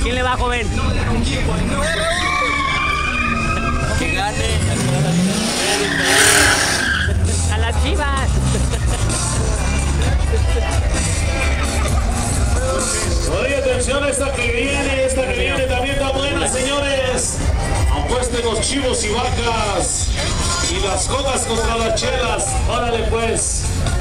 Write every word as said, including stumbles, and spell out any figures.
quién le va, joven? Que gane. A las Chivas. Oye, atención, esta que viene, esta que viene también está buena, señores. Apuesten los chivos y vacas y las codas contra las chelas. Órale pues.